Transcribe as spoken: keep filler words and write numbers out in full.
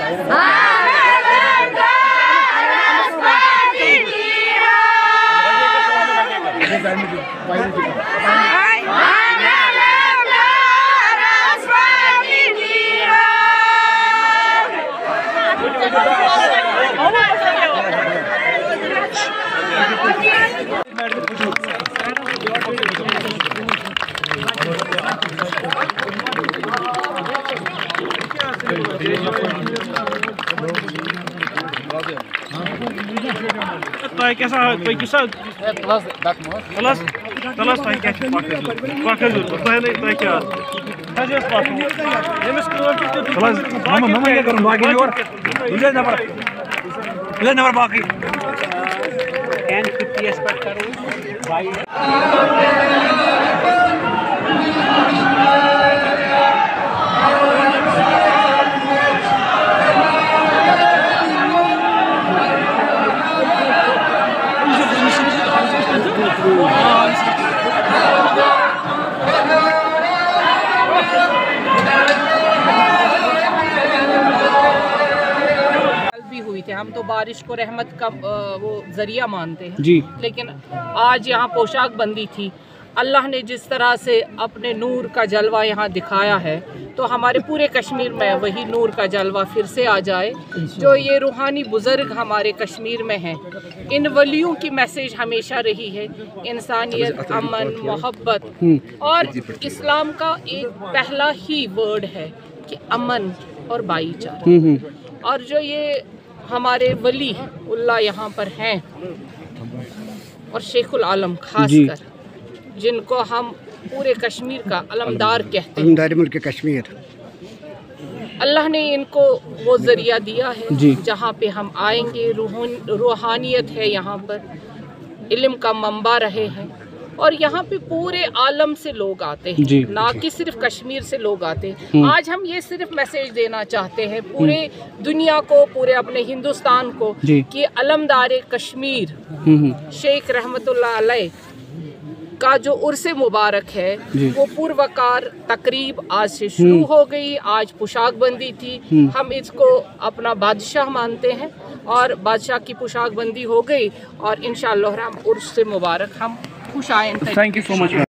Tăi कैसा tăi कैसा Plus that more. plus plus tăi क्या पाकर जो tăi नहीं tăi क्या तजस पाकर ये स्कूल के plus mama mama क्या करूँ बाकी और तुझे ना पर तुझे ना पर बाकी ten fifty expect करूँ भाई हुई थे। हम तो बारिश को रहमत का वो जरिया मानते हैं जी, लेकिन आज यहाँ पोशाक बंदी थी। अल्लाह ने जिस तरह से अपने नूर का जलवा यहाँ दिखाया है तो हमारे पूरे कश्मीर में वही नूर का जलवा फिर से आ जाए। जो ये रूहानी बुज़ुर्ग हमारे कश्मीर में हैं, इन वलियों की मैसेज हमेशा रही है इंसानियत, अमन, मोहब्बत, और इस्लाम का एक पहला ही वर्ड है कि अमन और भाईचारा। और जो ये हमारे वली उल्लाह यहाँ पर हैं और शेखुल आलम खासकर, जिनको हम पूरे कश्मीर का अलमदार कहते हैं, अलमदार मुल्क कश्मीर, अल्लाह ने इनको वो ज़रिया दिया है जहाँ पे हम आएंगे। रूहानियत है यहाँ पर, इल्म का मंबा रहे हैं और यहाँ पे पूरे आलम से लोग आते हैं, ना कि सिर्फ कश्मीर से लोग आते हैं। आज हम ये सिर्फ मैसेज देना चाहते हैं पूरे दुनिया को, पूरे अपने हिंदुस्तान को, कि अलमदार कश्मीर शेख रहमतुल्लाह अलैह का जो उर्से मुबारक है वो पुरवकार तकरीब आज से शुरू हो गई। आज पोशाक बंदी थी, हम इसको अपना बादशाह मानते हैं और बादशाह की पोशाक बंदी हो गई और इंशाअल्लाह हम उर्से मुबारक हम खुश आए। Thank you so much.